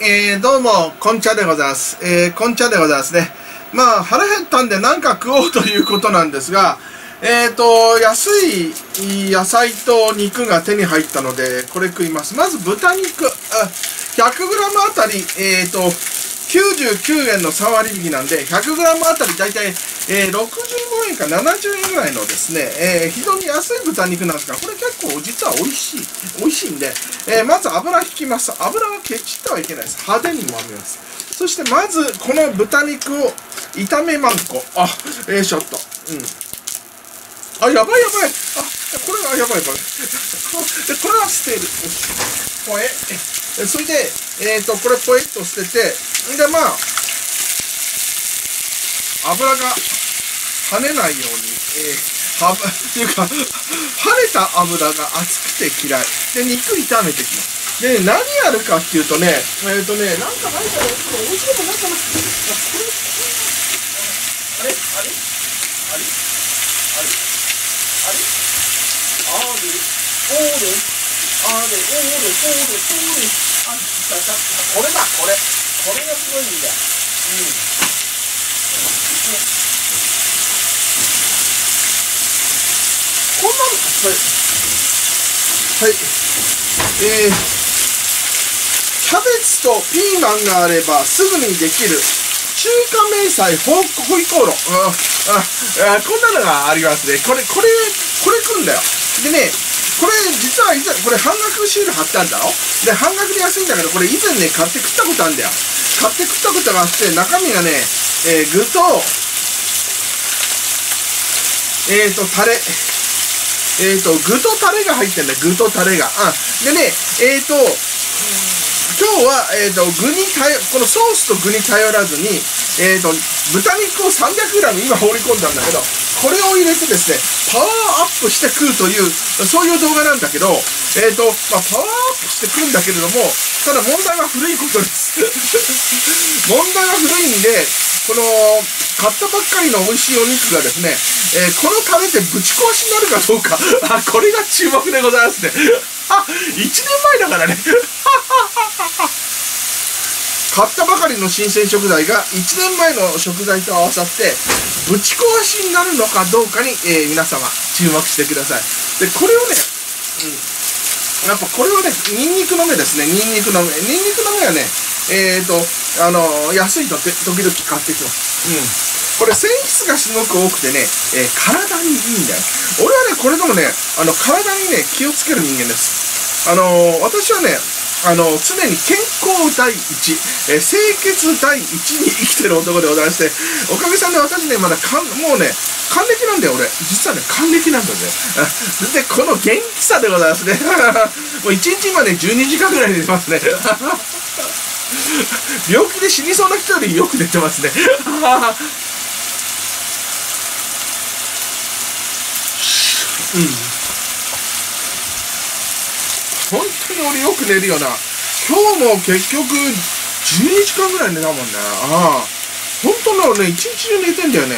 どうも、こんちゃでございます。こんちゃでございますね。まあ、腹減ったんで何か食おうということなんですが、安い野菜と肉が手に入ったので、これ食います。まず豚肉。100g あたり、99円の3割引きなんで、100g あたりだいたい、65円か70円ぐらいのですね、非常に安い豚肉なんですが、これ結構実は美味しいんで、まず油引きます。油はケチってはいけないです。派手に揉みます。そしてまず、この豚肉を炒めまんこ。ちょっと。やばい。これはやばい。で、これは捨てる。ポエ。それで、これポエっと捨てて、で、まあ、油が跳ねないように、っていうか、跳ねた油が熱くて嫌い。で、肉炒めてきます。で、何やるかっていうとね、なんかないかな、美味しいもんないかな。あれこれだ、これがすごいんだよ。こんなの、はい。キャベツとピーマンがあればすぐにできる中華明細ホイコーロー。こんなのがありますね。これ食うんだよ。でね、これ実はこれ半額シール貼ってあるだろ。で、半額で安いんだけど、これ以前ね、買って食ったことあるんだよ。買って食ったことがあって、中身がね、具と、タレ。具とタレが入ってんだよ。具とタレが。でね、今日は、このソースと具に頼らずに、豚肉を 300g 今放り込んだんだけど、これを入れてですね、パワーアップして食うという、そういう動画なんだけど、パワーアップして食うんだけれども、ただ問題は古いことです。問題は古いんで、この、買ったばっかりの美味しいお肉がですね、このタレでぶち壊しになるかどうか、これが注目でございますね。1年前だからね。買ったばかりの新鮮食材が1年前の食材と合わさってぶち壊しになるのかどうかに、皆様注目してください。で、これをね、やっぱこれはね、ニンニクの芽ですね。ニンニクの芽はね、安いと時々買ってきます。これ繊維質がすごく多くてね、体にいいんだよ。俺はね、これでもね、体にね、気をつける人間です。私はね、常に健康第一、清潔第一に生きてる男でございまして、おかげさんで私ね、まだもうね、還暦なんだよ、俺。実はね、還暦なんだぜ。で、この元気さでございますね。もう1日今ね、12時間ぐらい寝てますね。病気で死にそうな人よりよく寝てますね。本当に俺よく寝るよな。今日も結局12時間ぐらい寝たもんね。本当なのね、一日中寝てんだよね。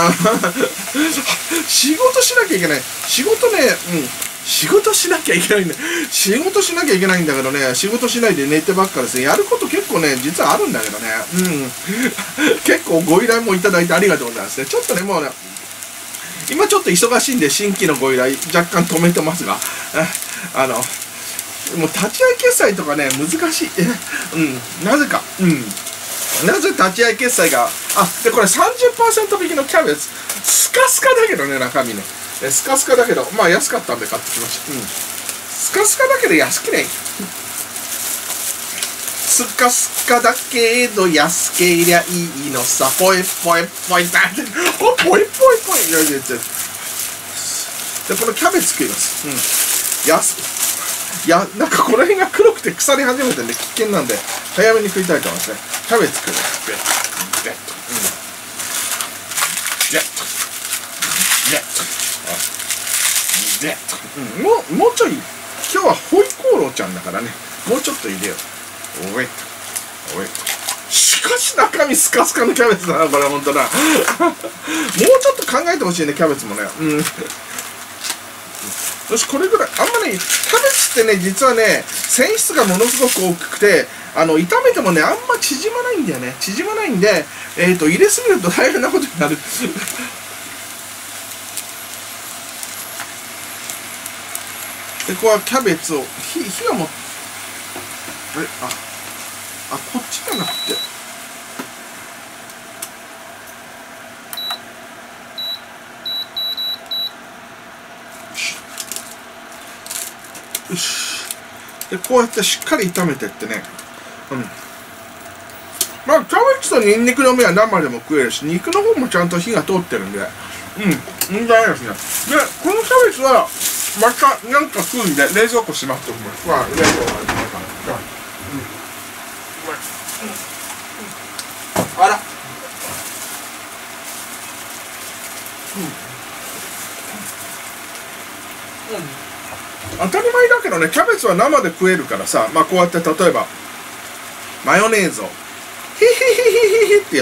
仕事しなきゃいけない。仕事しなきゃいけないんだ。仕事しなきゃいけないんだけどね、仕事しないで寝てばっかですね。やること結構ね、実はあるんだけどね。結構ご依頼もいただいてありがとうございますね。ちょっとね、もうね、今ちょっと忙しいんで新規のご依頼若干止めてますが、もう立ち会い決済とかね、難しい。なぜか。なぜ立ち会い決済が、で、これ 30% 引きのキャベツ。スカスカだけどね、中身ね。スカスカだけど、まあ安かったんで買ってきました。スカスカだけど安くね。スカスカだけど安けりゃいいのさ。ポイポイポイだって。ポイポイポイ。で、このキャベツ食います。なんかこの辺が黒くて腐り始めてね、危険なんで、早めに食いたいと思いますね。キャベツ食う。もうちょい、今日はホイコーローちゃんだからね、もうちょっと入れよう。しかし中身スカスカのキャベツだな、これほんとな。もうちょっと考えてほしいね、キャベツもね。 よし、これぐらい。あんまね、キャベツってね、実はね、繊維質がものすごく大きくて、炒めてもね、あんま縮まないんだよね。縮まないんで、入れすぎると大変なことになる。で、ここはキャベツを、火がも、こっちじゃなくて。よし。で、こうやってしっかり炒めてってね。まあ、キャベツとニンニクの芽は生でも食えるし、肉の方もちゃんと火が通ってるんで、問題ないですね。で、このキャベツは、またなんか食うんで、冷蔵庫しまっておきます。冷蔵庫がありますから。あら。当たり前だけどね、キャベツは生で食えるからさ、まあこうやって例えば、マヨネーズを、ヒヒヒヒヒってやって、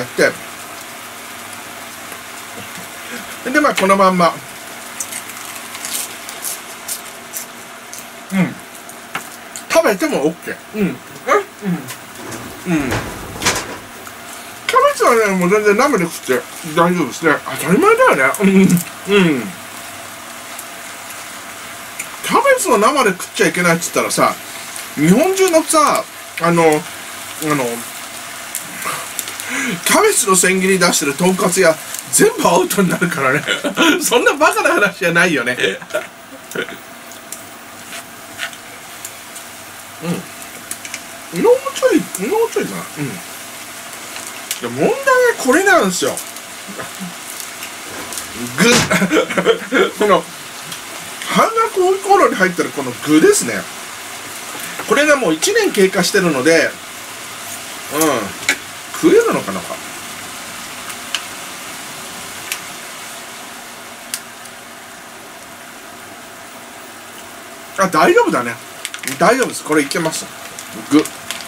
で、まあこのまんま、食べても OK。キャベツはね、もう全然生で食って大丈夫ですね。当たり前だよね。キャベツを生で食っちゃいけないっつったらさ、日本中のさ、キャベツの千切り出してるとんかつ屋、全部アウトになるからね。そんなバカな話じゃないよね。もうちょいな。で、問題はこれなんですよ。この、半額ホイコーローに入ってるこの具ですね。これがもう1年経過してるので、食えるのかな。大丈夫だね。大丈夫です。これいけます。具。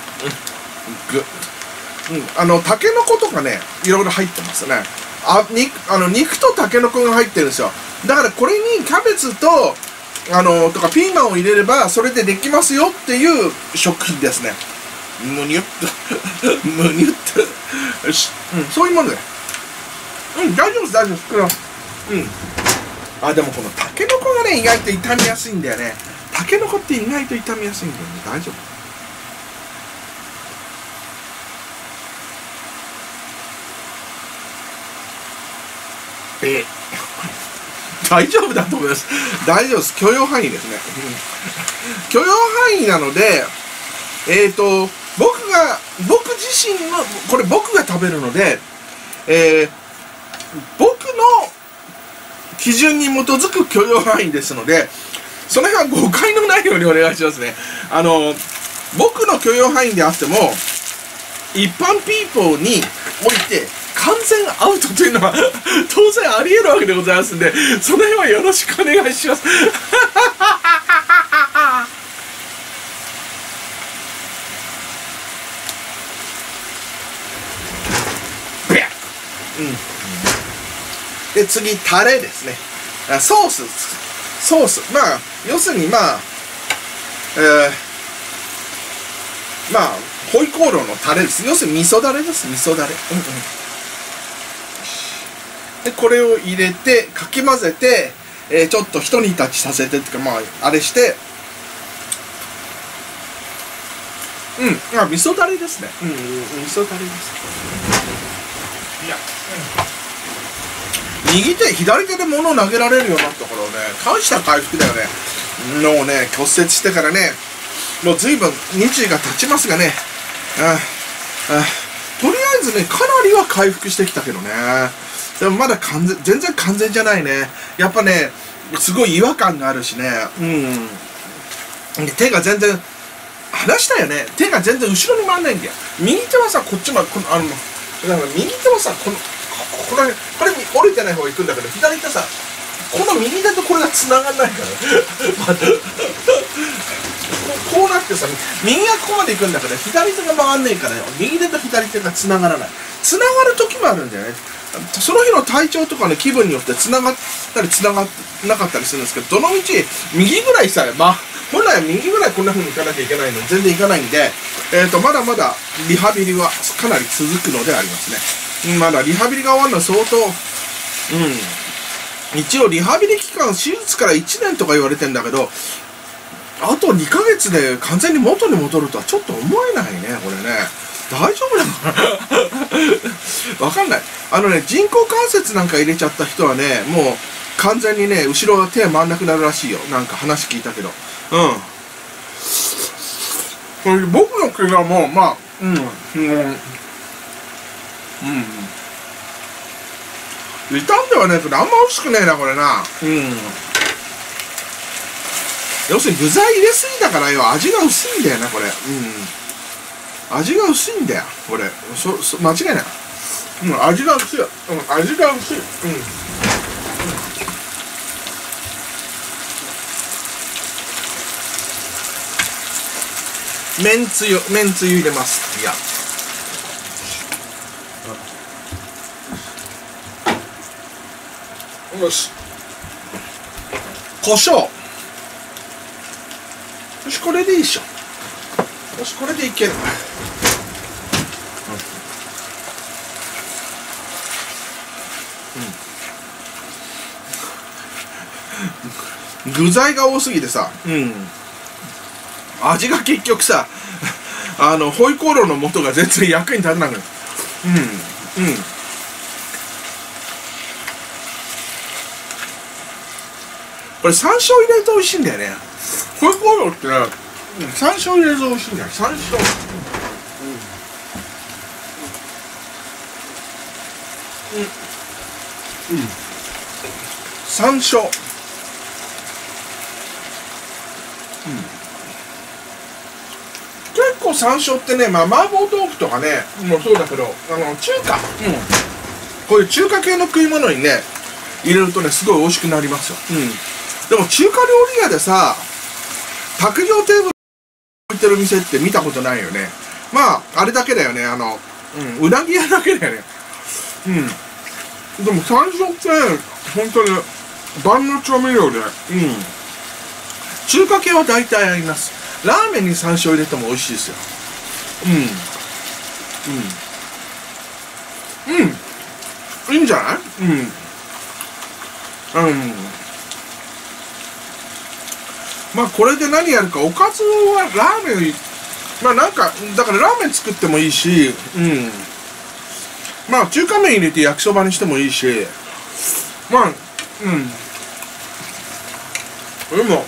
タケノコとかね、いろいろ入ってますね。肉とタケノコが入ってるんですよ。だからこれにキャベツと、とかピーマンを入れれば、それでできますよっていう食品ですね。むにゅっと。むにゅっと。よし。そういうもので。大丈夫です、大丈夫です。でもこのタケノコがね、意外と傷みやすいんだよね。タケノコって意外と傷みやすいんだよね。大丈夫。大丈夫だと思います。大丈夫です。許容範囲ですね。許容範囲なので、僕自身の、これ僕が食べるので、僕の基準に基づく許容範囲ですので、その辺は誤解のないようにお願いしますね。僕の許容範囲であっても、一般ピーポーにおいて、完全アウトというのは当然あり得るわけでございますんで、その辺はよろしくお願いします。で、次、タレですね。ソース。まあ、要するにホイコーローのタレです。要するに味噌だれです。味噌だれ。で、これを入れて、かき混ぜて、ちょっと一煮立ちさせてっていうか、あれして、味噌だれですね。味噌だれです。いや、右手、左手で物を投げられるようになったからね、大した回復だよね。もうね、骨折してからね、もう随分日が経ちますがね、とりあえずね、かなりは回復してきたけどね。でもまだ全然完全じゃないね。やっぱね、すごい違和感があるしね。手が全然、話したよね。手が全然後ろに回んないんだよ。右手はさ、こっちまで、右手はさ、これ降りてない方が行くんだけど、左手さ、この右手とこれが繋がんないから。こうなってさ、右がここまで行くんだけど、左手が回んねえからよ。右手と左手が繋がらない。繋がる時もあるんだよね。 その日の体調とかの気分によってつながったりつながなかったりするんですけど、どの道右ぐらいさえ、本来は右ぐらいこんな風に行かなきゃいけないのに全然行かないんで、まだまだリハビリはかなり続くのでありますね。まだリハビリが終わるのは相当、一応リハビリ期間、手術から1年とか言われてんだけど、あと2ヶ月で完全に元に戻るとはちょっと思えないね、これね。大丈夫なのかなわかんない。人工関節なんか入れちゃった人はね、もう完全にね、後ろが手回んなくなるらしいよ。なんか話聞いたけど。僕の怪我も、傷んではねえけど、あんま美味しくねえな、これな。要するに具材入れすぎだからよ、味が薄いんだよな、これ。味が薄いんだよ、これ。間違いない。味が薄い。味が薄い。めんつゆ入れます。いや。よし。胡椒。よし、これでいいっしょ。よし、これでいける。具材が多すぎてさ、味が結局さ、ホイコーローの素が全然役に立たなくなる。これ山椒入れると美味しいんだよね。ホイコーローってね、山椒入れると美味しいんだよ。山椒。山椒。結構山椒ってね、麻婆豆腐とかね、もうそうだけど、中華、こういう中華系の食い物にね、入れるとね、すごい美味しくなりますよ。でも中華料理屋でさ、卓上テーブル置いてる店って見たことないよね。あれだけだよね、うなぎ屋だけだよね。でも山椒って、本当に万能調味料で、中華系は大体あります。ラーメンに山椒入れても美味しいですよ。いいんじゃない？これで何やるか、おかずはラーメン、なんか、だからラーメン作ってもいいし、中華麺入れて焼きそばにしてもいいし、でも、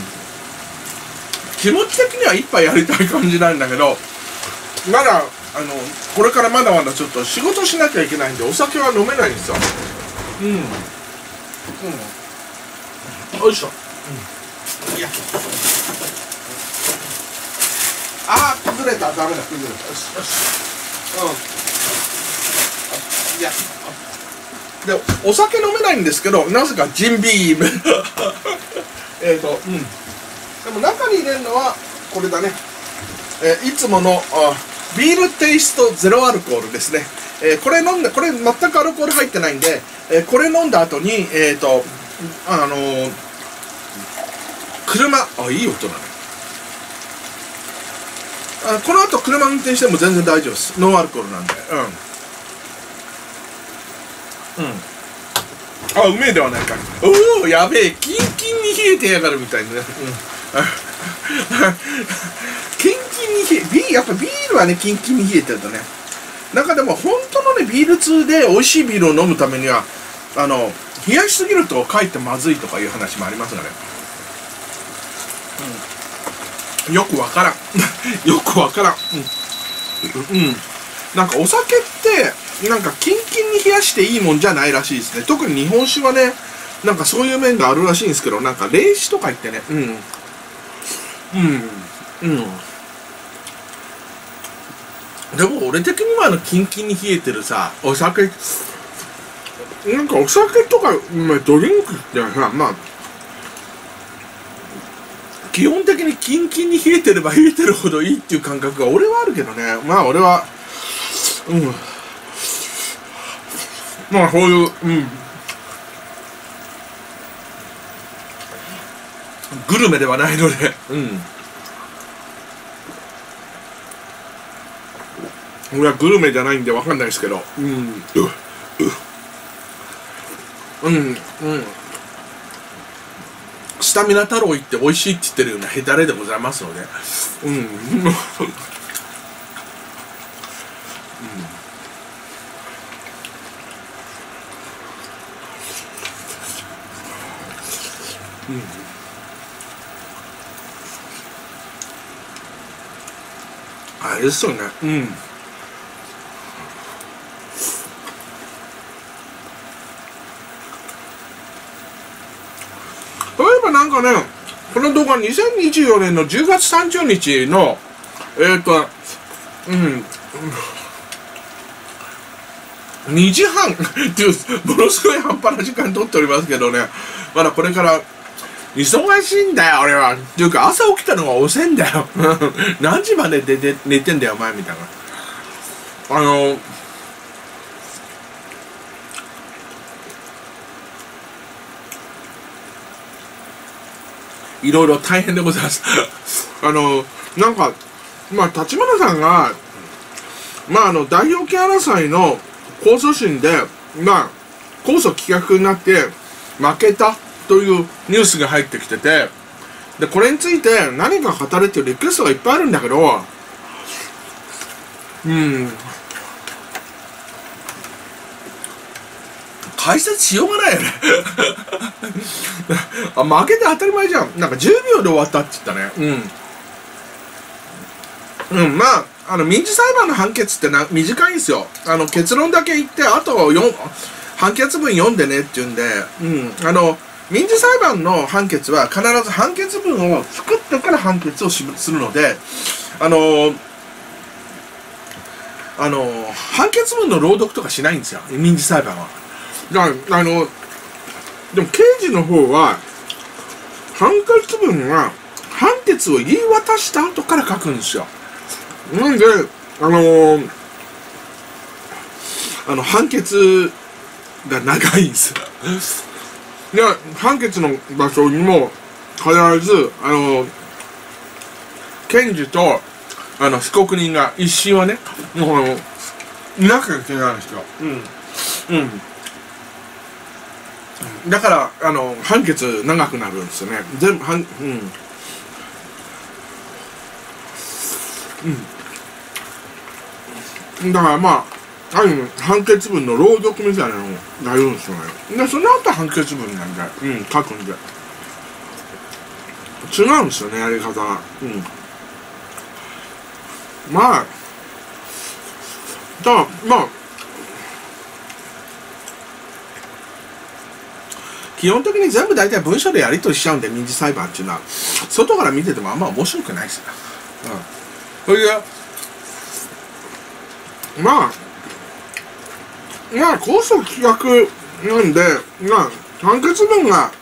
気持ち的には一杯やりたい感じなんだけど、まだ、これからまだまだちょっと仕事しなきゃいけないんで、お酒は飲めないんですよ。よいしょ。いや。崩れた。ダメだ、崩れた。よし、よし。いや。で、お酒飲めないんですけど、なぜかジンビーム。でも中に入れるのは、これだね。いつもの、ビールテイストゼロアルコールですね。これ飲んで、これ全くアルコール入ってないんで、これ飲んだ後に、いいい音だね。この後車運転しても全然大丈夫です。ノンアルコールなんで。うめえではないか。おお、やべえ、キンキンに冷えてやがるみたいなね。キンキンに冷え、やっぱビールはね、キンキンに冷えてるとね。なんかでも本当のね、ビール通で美味しいビールを飲むためには、冷やしすぎるとかえってまずいとかいう話もありますがね。よくわからん。よくわからん。なんかお酒って、なんかキンキンに冷やしていいもんじゃないらしいですね。特に日本酒はね、なんかそういう面があるらしいんですけど、なんか冷酒とか言ってね。でも俺的にはキンキンに冷えてるさ、お酒、なんかお酒とか、ドリンクってさ、基本的にキンキンに冷えてれば冷えてるほどいいっていう感覚が俺はあるけどね。俺は、 まあそういう、グルメではないので、俺はグルメじゃないんでわかんないですけど、スタミナ太郎行って美味しいって言ってるようなヘタレでございますので、あれですよね。例えばなんかね、この動画2024年の10月30日の、2時半っていう、ものすごい半端な時間取っておりますけどね、まだこれから、忙しいんだよ、俺は。っていうか、朝起きたのが遅いんだよ。何時まで寝てんだよ、お前、みたいな。いろいろ大変でございます。なんか、まあ、立花さんが、まあ、代表権争いの控訴審で、まあ、控訴棄却になって負けたというニュースが入ってきてて、で、これについて何か語れっていうリクエストがいっぱいあるんだけど、解説しようがないよね。負けて当たり前じゃん。なんか10秒で終わったって言ったね。まあ、民事裁判の判決って短いんですよ。結論だけ言って、あと判決文読んでねって言うんで、民事裁判の判決は必ず判決文を作ってから判決をするので、判決文の朗読とかしないんですよ、民事裁判は。でも刑事の方は、判決文は判決を言い渡した後から書くんですよ。なんで、判決が長いんですよ。で、判決の場所にも、必ず、検事と、被告人が一審はね、いなきゃいけないんですよ。だから、判決長くなるんですよね。全部、だからまあ、判決文の朗読みたいなのをやるんですよね。で、その後判決文なんで、書くんで。違うんですよね、やり方が。まあ、基本的に全部大体文書でやり取りしちゃうんで、民事裁判っていうのは。外から見ててもあんま面白くないですよ。それで、まあ、控訴棄却なんで、判決文が、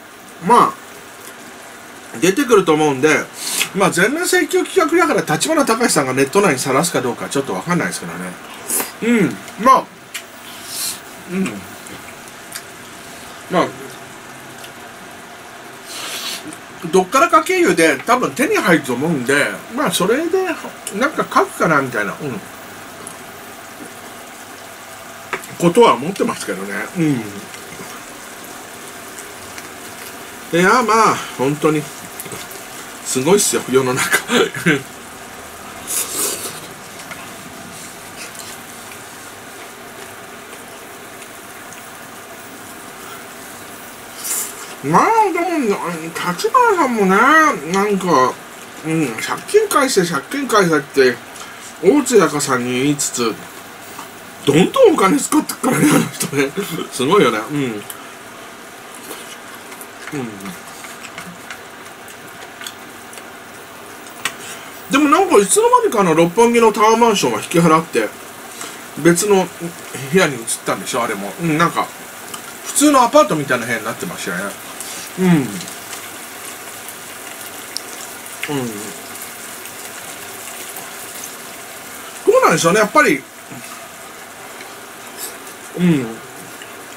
出てくると思うんで、全面請求棄却だから立花隆さんがネット内にさらすかどうかちょっとわかんないですけどね。どっからか経由で多分手に入ると思うんで、それでなんか書くかなみたいな、ことは思ってますけどね。いや、本当にすごいっすよ、世の中。でも、立花さんもね、なんか、借金返せって、大津やかさんに言いつつ、どんどんお金使ってっからね、あの人ね。すごいよね。でもなんかいつの間にか六本木のタワーマンションは引き払って、別の部屋に移ったんでしょ、あれも。なんか、普通のアパートみたいな部屋になってましたよね。どうなんでしょうね、やっぱり。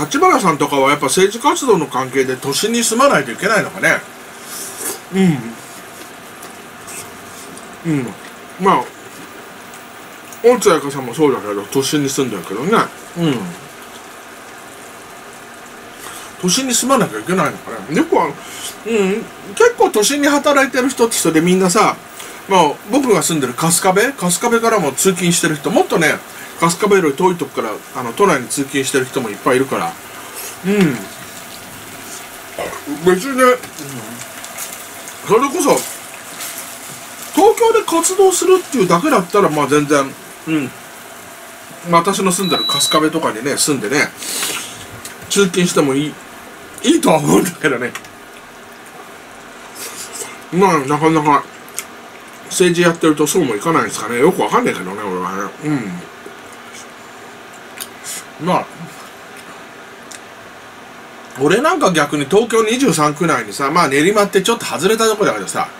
立花さんとかはやっぱ政治活動の関係で都心に住まないといけないのかね。まあ大津彩香さんもそうだけど都心に住んでるけどね。都心に住まなきゃいけないのかね。結構都心に働いてる人って人でみんなさ、僕が住んでる春日部からも通勤してる人、もっとね春日部より遠いとこから都内に通勤してる人もいっぱいいるから、別にね、それこそ東京で活動するっていうだけだったら全然私の住んでる春日部とかにね住んでね通勤してもいいとは思うんだけどね。なかなか政治やってるとそうもいかないんですかね。よくわかんないけどね、俺はね。俺なんか逆に東京23区内にさ、練馬ってちょっと外れたとこだけどさ、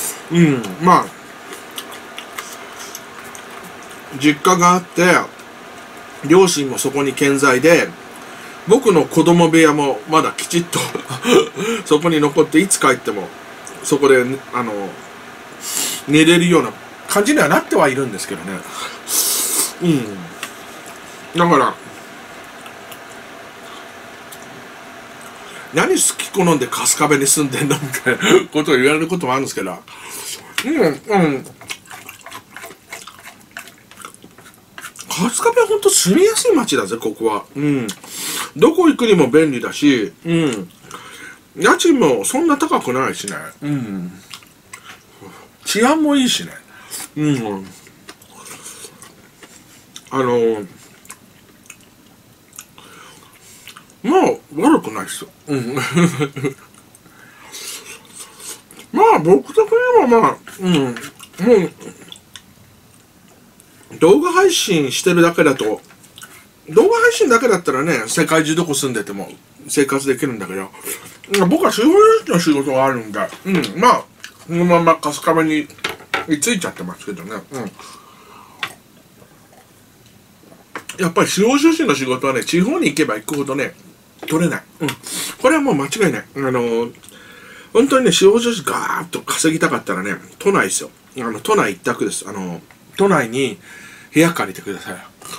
実家があって、両親もそこに健在で、僕の子供部屋もまだきちっとそこに残って、いつ帰ってもそこで寝れるような感じにはなってはいるんですけどね。だから何好き好んで春日部に住んでんのみたいなことを言われることもあるんですけど、春日部は本当住みやすい街だぜ、ここは。どこ行くにも便利だし、家賃もそんな高くないしね。治安もいいしね。悪くないっすよ。僕的にはもう、動画配信してるだけだと、動画配信だけだったらね、世界中どこ住んでても生活できるんだけど、僕は司法書士の仕事があるんで、このまま春日部についちゃってますけどね。やっぱり司法書士の仕事はね、地方に行けば行くほどね、取れない。これはもう間違いない。本当にね、司法書士ガーッと稼ぎたかったらね、都内ですよ。都内一択です。都内に部屋借りてください。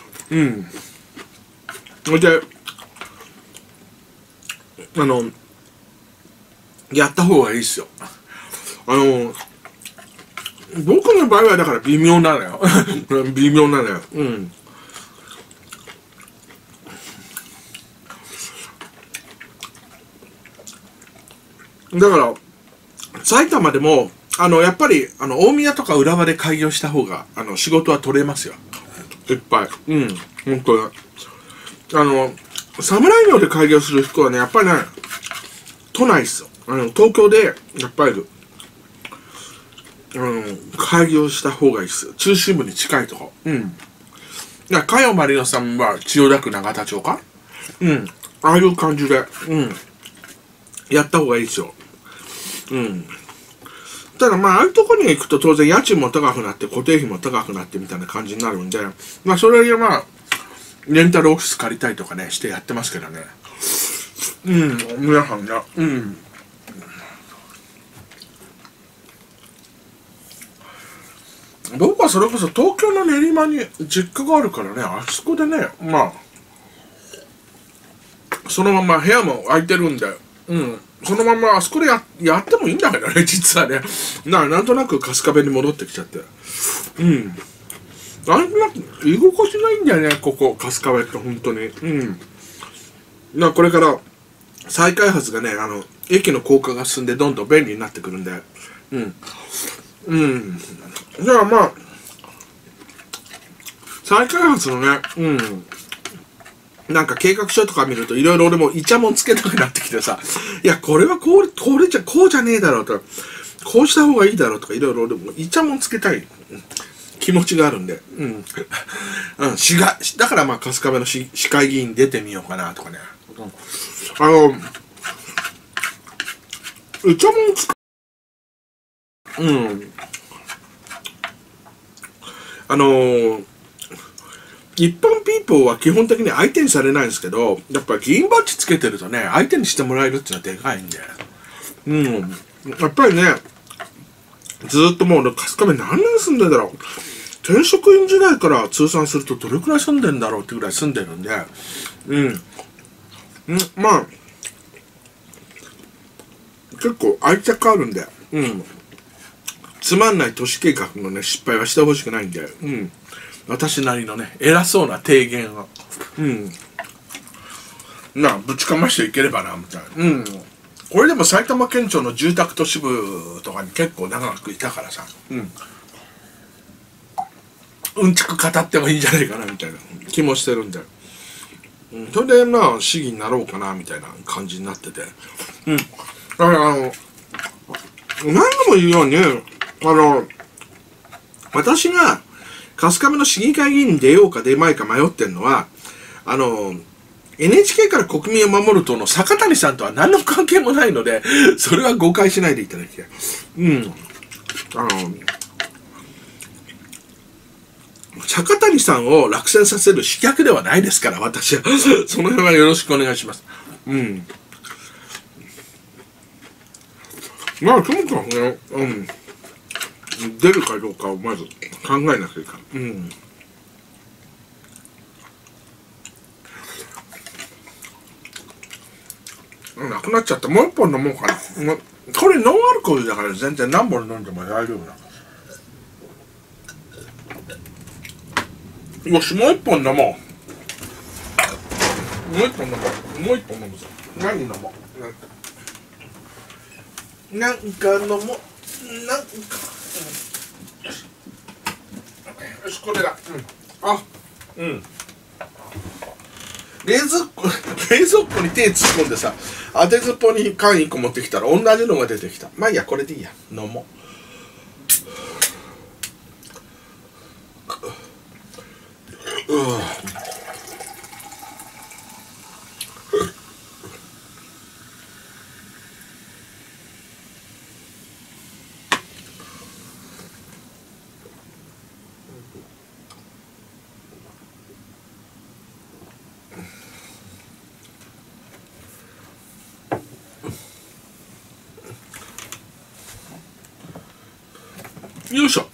で、やった方がいいっすよ。僕の場合はだから微妙なのよ。微妙なのよ。だから、埼玉でも、やっぱり、大宮とか浦和で開業した方が、仕事は取れますよ。いっぱい。本当に。侍業で開業する人はね、やっぱりね、都内っすよ。東京で、やっぱり、開業した方がいいっすよ。中心部に近いとこ。加代まりなさんは千代田区永田町かああいう感じで、やった方がいいっすよ。ただああいうとこに行くと当然家賃も高くなって固定費も高くなってみたいな感じになるんで、それでレンタルオフィス借りたいとかね、してやってますけどね。皆さんね。僕はそれこそ東京の練馬に実家があるからね、あそこでね、そのまま部屋も空いてるんで、そのままあそこでやってもいいんだけどね、実はね。なんとなく春日部に戻ってきちゃって。なんとなく居心地ないんだよね、ここ、春日部って本当に。これから再開発がね、駅の高架が進んでどんどん便利になってくるんで。じゃあ再開発のね、なんか計画書とか見るといろいろ俺もイチャモンつけたくなってきてさ、いや、これはこうじゃねえだろうとか、こうした方がいいだろうとかいろいろ俺もイチャモンつけたい気持ちがあるんで、だから春日部の市会議員出てみようかなとかね。イチャモンつく、 一般ピーポーは基本的に相手にされないんですけど、やっぱ議員バッジつけてるとね、相手にしてもらえるっていうのはでかいんで。やっぱりね、ずーっともう俺、春日部何年住んでんだろう。転職員時代から通算するとどれくらい住んでんだろうってぐらい住んでるんで、まあ、結構愛着あるんで、つまんない都市計画のね、失敗はしてほしくないんで、私なりのね、偉そうな提言を、ぶちかましていければな、みたいな。これでも埼玉県庁の住宅都市部とかに結構長くいたからさ、うんちく語ってもいいんじゃないかな、みたいな気もしてるんで。それで市議になろうかな、みたいな感じになってて。だから何度も言うように、私が、春日部の市議会議員に出ようか出まいか迷ってんのは、NHK から国民を守る党の坂谷さんとは何の関係もないので、それは誤解しないでいただきたい。坂谷さんを落選させる刺客ではないですから、私は。その辺はよろしくお願いします。まあ、ともかくね、出るかどうかをまず考えなきゃいかん。なくなっちゃった。もう一本飲もうかな。これノンアルコールだから全然何本飲んでも大丈夫だ。よし、もう一本飲もう。もう一本飲もう。もう一本飲むぞ。何飲もう。なんか飲もう。よし、これだ。冷蔵庫に手突っ込んでさ、当てずっぽに缶1個持ってきたら同じのが出てきた。まあいいや、これでいいや。飲もう。よいしょ。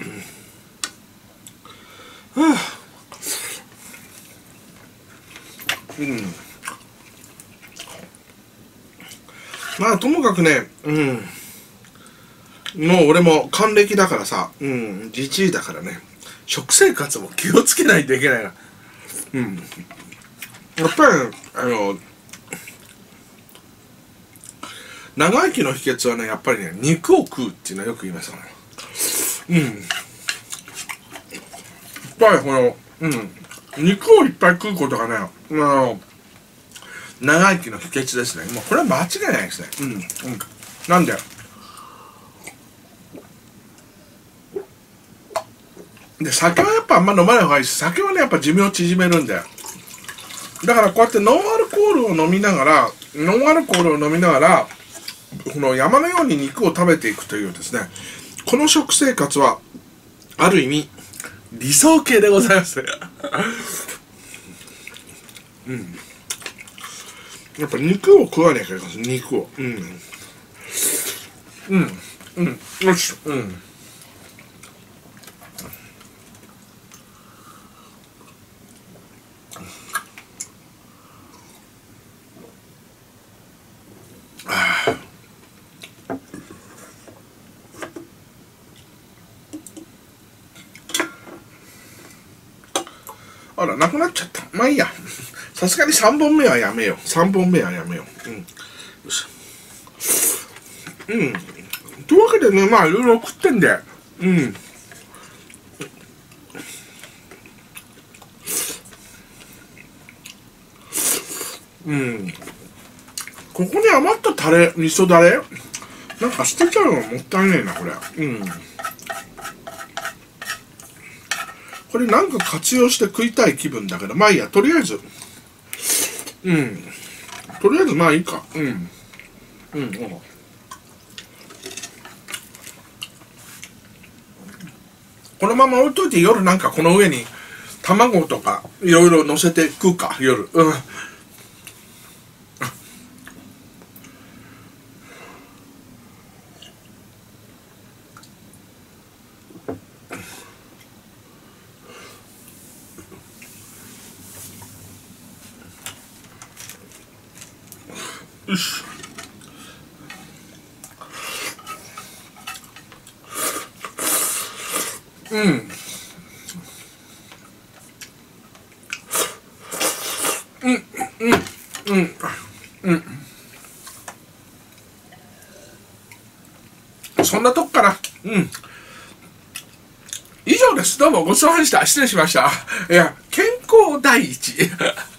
まあともかくね、もう俺も還暦だからさ、じじいだからね、食生活も気をつけないといけないな。やっぱり長生きの秘訣はね、やっぱりね、肉を食うっていうのはよく言いますからね。やっぱり肉をいっぱい食うことがね、長生きの秘訣ですね。もうこれは間違いないですね。なんで酒はやっぱあんま飲まない方がいいし、酒はね、やっぱ寿命を縮めるんで。だからこうやってノンアルコールを飲みながら、この山のように肉を食べていくというですね、この食生活は、ある意味、理想形でございます。やっぱ肉を食わなきゃいけないです。肉を。よし。あら、なくなっちゃった。まあいいや。さすがに3本目はやめよう。よし。というわけでね、まあいろいろ食ってんで。ここに余ったタレ、味噌だれなんか捨てちゃうのもったいねえな、これ。これなんか活用して食いたい気分だけど、まあいいや、とりあえずまあいいか。このまま置いといて夜なんかこの上に卵とかいろいろ乗せて食うか、夜。うん。よし。うん。うん、うん、うん、うん。そんなとこかな。うん。以上です。どうもごちそうさまでした。失礼しました。いや、健康第一。